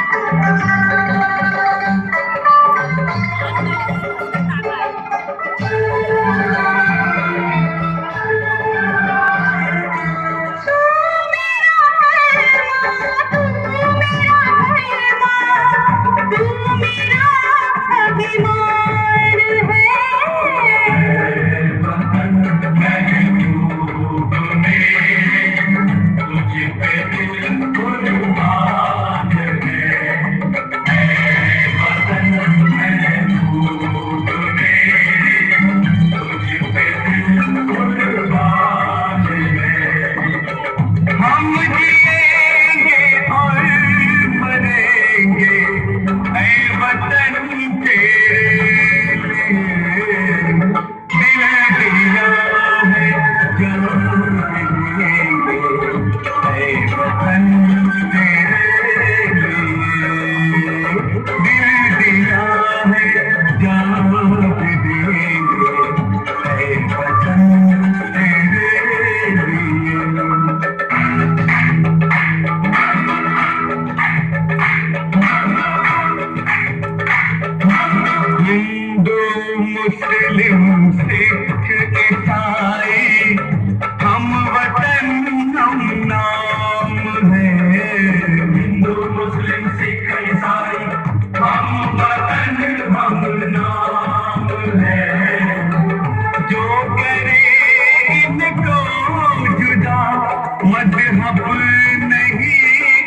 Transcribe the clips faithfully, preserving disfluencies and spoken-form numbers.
मुस्लिम सिख ईसाई हम वतन हम नाम है। हिंदू मुस्लिम सिख ईसाई हम वतन हम नाम है। जो करे इनको जुदा मजहब नहीं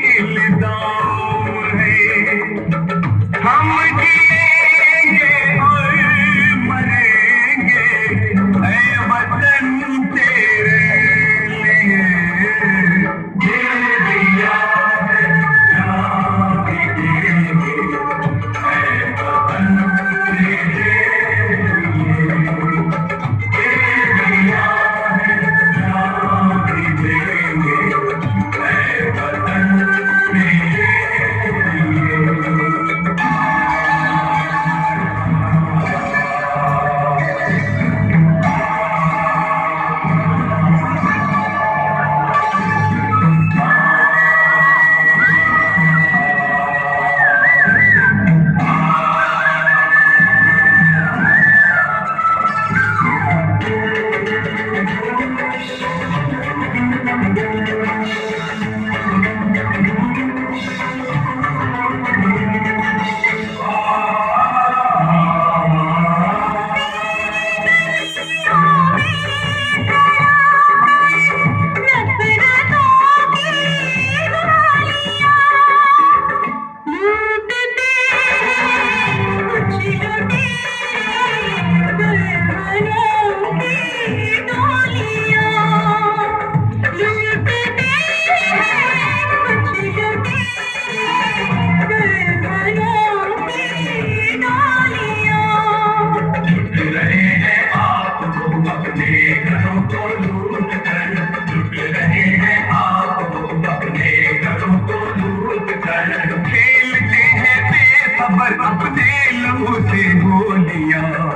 इल्जाम है। हम जिएंगे और मरेंगे ऐ वतन तेरे लिए। दिल दिया है जान भी देंगे ऐ वतन तेरे लिए। दिल दिया है जान भी देंगे ऐ वतन तेरे लिए। खेलते हैं बेखबर अपने लहू से होलियां।